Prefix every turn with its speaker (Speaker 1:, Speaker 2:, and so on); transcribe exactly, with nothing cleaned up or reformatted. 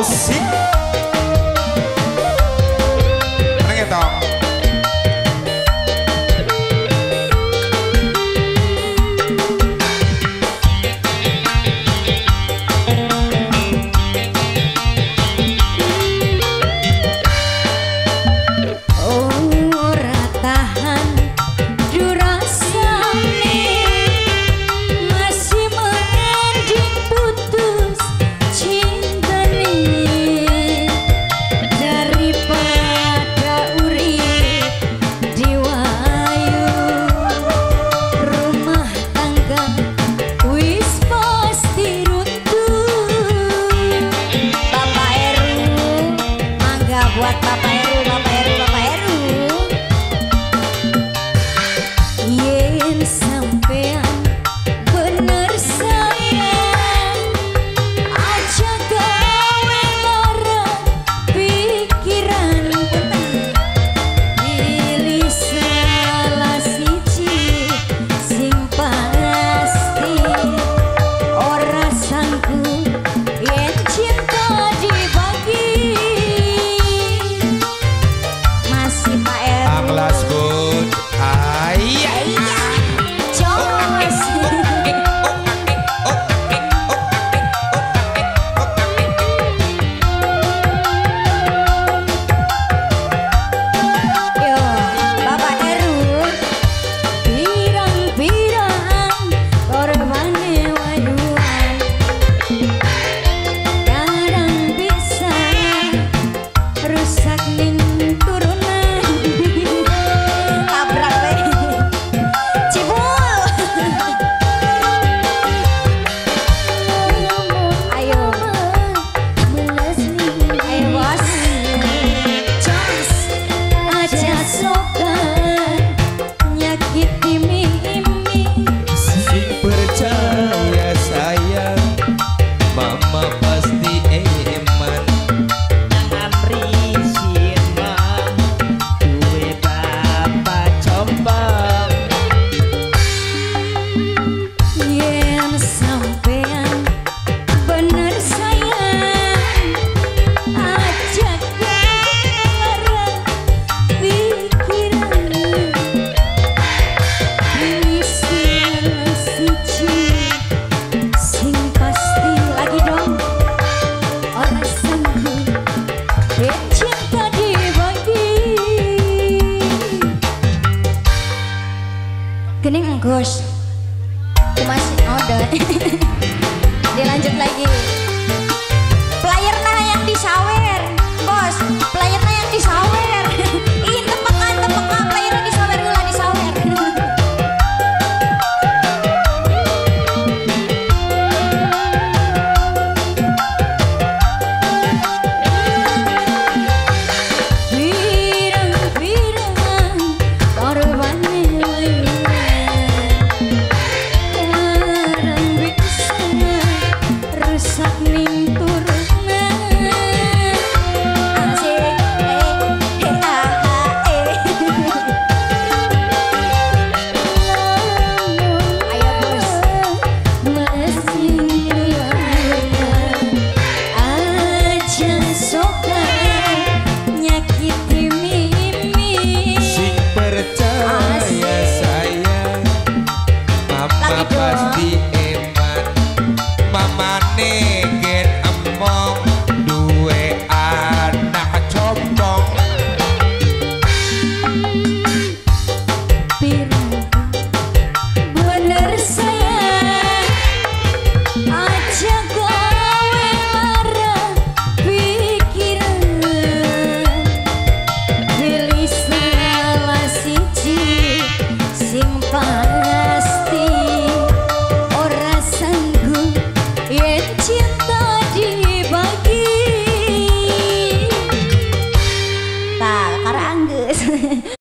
Speaker 1: Musik. Tenang ya toh.
Speaker 2: Buat Bapak Heru, Bapak Heru, Bapak Heru. Yen sampean bener sayang, aja gawe lara pikiran petang. Pilih salah siji sing pasti, ora sanggup yen cinta dibagi.
Speaker 1: Anglas good. Ayah.
Speaker 2: Gening Gus, masih order. Dilanjut lagi. Player nah yang disawer, bos. Player nah yang disawer. Ih tepekan tepekan player disawer gula disawer. Birang-birang korban rusak ning turuna asik eh eh ah eh ayo bos mesin aja soka nyakiti mimi
Speaker 1: Sing percaya sayang, mama pasti eman. Mama negen emong duwe anak combong.
Speaker 2: bir